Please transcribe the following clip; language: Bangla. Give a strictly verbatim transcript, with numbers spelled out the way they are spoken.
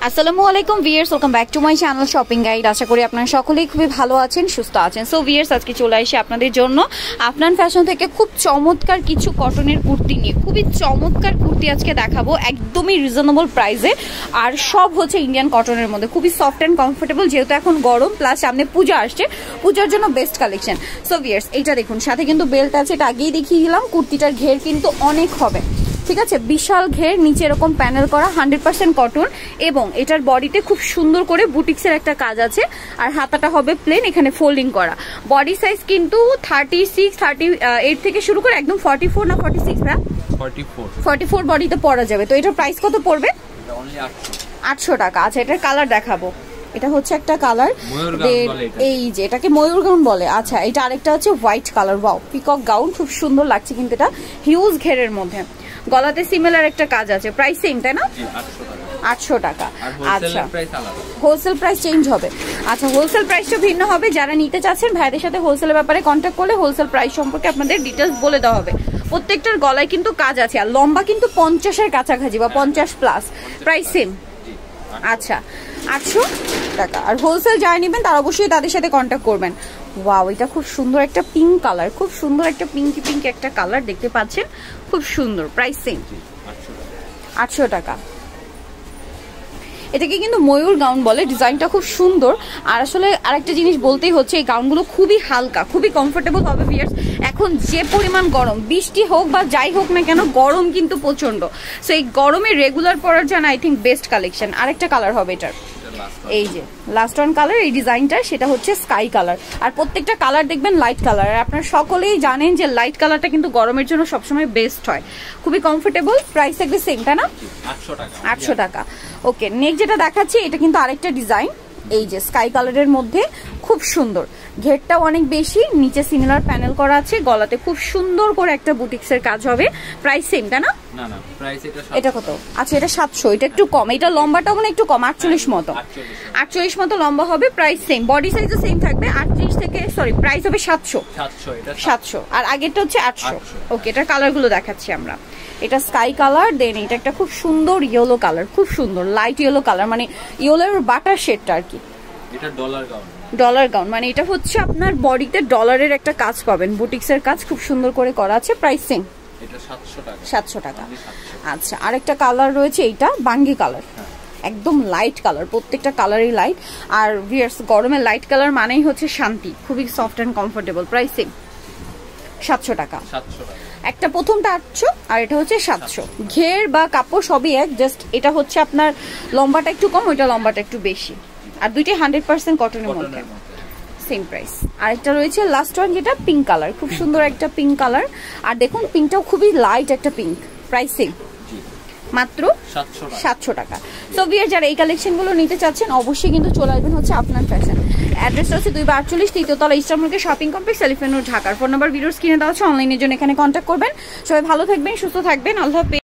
আসসালামু আলাইকুম viewers, welcome back to my channel shopping guide. আশা করি আপনারা সকলেই খুবই ভালো আছেন, সুস্থ আছেন। সো ভিউয়ার্স, আজকে চলে আসি আপনাদের জন্য আফনান ফ্যাশন থেকে খুব চমৎকার কিছু কটনের কুর্তি নিয়ে। খুবই চমৎকার কুর্তি আজকে দেখাবো একদমই রিজনেবল প্রাইসে, আর সব হচ্ছে ইন্ডিয়ান কটনের মধ্যে। খুবই সফট অ্যান্ড কমফোর্টেবল, যেহেতু এখন গরম প্লাস সামনে পূজা আসছে, পূজার জন্য বেস্ট কালেকশন। সো ভিউয়ার্স, এইটা দেখুন, সাথে কিন্তু বেল্ট আছে, এটা আগেই দেখিয়ে দিলাম। কুর্তিটার ঘের কিন্তু অনেক হবে, ঠিক আছে, বিশাল ঘের, নিচে এরকম প্যানেল করা, হান্ড্রেড পার্সেন্ট কটন, এবং এটার বডিতে খুব সুন্দর করে বুটিক্সের একটা কাজ আছে, আর হাতাটা হবে প্লেন, এখানে ফোল্ডিং করা। বডি সাইজ কিন্তু থার্টি সিক্স থার্টি এইট থেকে শুরু করে একদম ফর্টি ফোর না ফর্টি সিক্স না ফর্টি ফোর বডিতে পরা যাবে। তো এটার প্রাইস কত পড়বে? আটশো টাকা। আচ্ছা, এটার কালার দেখাবো। এটা হচ্ছে একটা কালার, এই যে এটাকে ময়ূর গাউন বলে। আচ্ছা, এটা আরেকটা হচ্ছে white colour. Wow, peacock gown, খুব সুন্দর লাগছে কিন্তু এটা হিউজ ঘেরের মধ্যে। গলাতে সিমিলার একটা কাজ আছে। প্রাইস সেম, তাই না? আটশো টাকা। আচ্ছা, হোলসেল প্রাইস চেঞ্জ হবে। আচ্ছা, হোলসেল প্রাইসটা ভিন্ন হবে। যারা নিতে চাচ্ছেন ভাইদের সাথে হোলসেলের ব্যাপারে কন্ট্যাক্ট করলে হোলসেল প্রাইস সম্পর্কে আপনাদের ডিটেলস বলে দেওয়া হবে। প্রত্যেকটার গলায় কিন্তু কাজ আছে, আর লম্বা কিন্তু পঞ্চাশের কাছাকাছি বা পঞ্চাশ প্লাস। Price same. আচ্ছা, আটশো টাকা। আর হোলসেল যারা নেবেন তারা অবশ্যই তাদের সাথে কন্ট্যাক্ট করবেন। ওয়াও, এটা খুব সুন্দর একটা পিঙ্ক কালার, খুব সুন্দর একটা পিঙ্কি পিঙ্ক একটা কালার দেখতে পাচ্ছেন, খুব সুন্দর। প্রাইস সেম, আটশো টাকা। এটাকে কিন্তু ময়ূর গাউন বলে, ডিজাইনটা খুব সুন্দর। আর আসলে আরেকটা জিনিস বলতেই হচ্ছে, এই গাউনগুলো খুবই হালকা, খুবই কমফোর্টেবল হবে ভিউয়ার্স। এখন যে পরিমাণ গরম, বৃষ্টি হোক বা যাই হোক না কেন, গরম কিন্তু প্রচন্ড। সো এই গরমে রেগুলার পরার জন্য আই থিঙ্ক বেস্ট কালেকশন। আরেকটা কালার হবে এটার, এই যে লাস্ট ওয়ান কালার এই ডিজাইনটা, সেটা হচ্ছে স্কাই কালার। আর প্রত্যেকটা কালার দেখবেন লাইট কালার। আর আপনারা সকলেই জানেন যে লাইট কালারটা কিন্তু গরমের জন্য সবসময় বেস্ট হয়, খুবই কমফোর্টেবল। প্রাইস থাকবে সেম, তাই না? আটশো টাকা। ওকে, নেক্সট যেটা দেখাচ্ছি এটা কিন্তু আরেকটা ডিজাইন, এই যে স্কাই কালারের মধ্যে, খুব সুন্দর। ঘেরটাও অনেক বেশি, নিচে সিমিলার প্যানেল করা আছে, গলাতে খুব সুন্দর করে একটা বুটিক্সের কাজ হবে। প্রাইস সেম, তাই না? না না, প্রাইস এটা এটা কত? আচ্ছা, এটা সাতশো। এটা একটু কম, এটা লম্বাটাও মানে একটু কম, আটচল্লিশ মতো, আটচল্লিশ মতো লম্বা হবে। প্রাইস সেম, বডি সাইজও সেম থাকবে, আটত্রিশ থেকে সরি প্রাইস হবে সাতশো সাতশো আর আগেরটা হচ্ছে আটশো। ওকে, এটার কালারগুলো দেখাচ্ছি আমরা। এটা স্কাই কালার, দেন এটা একটা খুব সুন্দর ইয়েলো কালার, খুব সুন্দর লাইট ইয়েলো কালার, মানে ইয়েলোর বাটার শেডটা আর কি। এটা ডলার গাউন, ডলার গাউন মানে এটা হচ্ছে আপনার বডিতে ডলারের একটা কাজ পাবেন, বুটিক্সের কাজ খুব সুন্দর করে করা আছে। প্রাইস সেম, এটা সাতশো টাকা। সাতশো টাকা। আচ্ছা, আরেকটা কালার রয়েছে, এইটা বাঙ্গি কালার, একদম লাইট কালার, প্রত্যেকটা কালারই লাইট। আর ভিউয়ার্স, গরমে লাইট কালার মানেই হচ্ছে শান্তি, খুবই soft and comfortable. Price same, সাতশো টাকা। একটা প্রথমটা আটশো আর এটা হচ্ছে সাতশো। ঘের বা কাপড় সবই এক, জাস্ট এটা হচ্ছে আপনার লম্বাটা একটু কম, ওইটা লম্বাটা একটু বেশি, আর দুইটাই হান্ড্রেড পার্সেন্ট কটনের মধ্যে, সেম প্রাইস। আরেকটা রয়েছে লাস্ট ওয়ান, যেটা পিঙ্ক কালার, খুব সুন্দর একটা পিঙ্ক কালার। আর দেখুন পিঙ্কটাও খুবই লাইট একটা পিঙ্ক। প্রাইস সেম, মাত্র সাতশো টাকা। সো ভিউয়ার, যারা এই কালেকশনগুলো নিতে চাচ্ছেন অবশ্যই কিন্তু চলে আসবেন হচ্ছে আফনান ফ্যাশন। অ্যাড্রেসটা হচ্ছে দুই বা আটচল্লিশ তৃতীয়তলা eastern market shopping complex, elephant road, ঢাকার। ফোন নাম্বার ভিডিওর স্ক্রিনে দেওয়া আছে, অনলাইনের জন্য এখানে কন্ট্যাক্ট করবেন। সবাই ভালো থাকবেন, সুস্থ থাকবেন, আল্লাহ হাফেজ।